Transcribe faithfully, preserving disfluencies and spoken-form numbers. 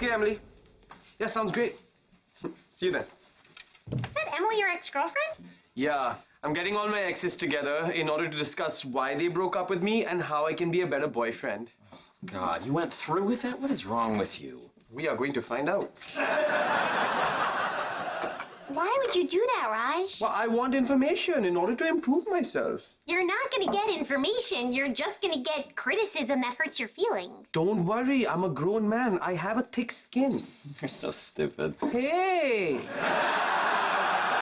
Okay, Emily. Yeah, sounds great. See you then. Is that Emily, your ex-girlfriend? Yeah, I'm getting all my exes together in order to discuss why they broke up with me and how I can be a better boyfriend. God, you went through with that? What is wrong with you? We are going to find out. Why would you do that, Raj? Well, I want information in order to improve myself. You're not going to get information. You're just going to get criticism that hurts your feelings. Don't worry, I'm a grown man. I have a thick skin. You're so stupid. Hey!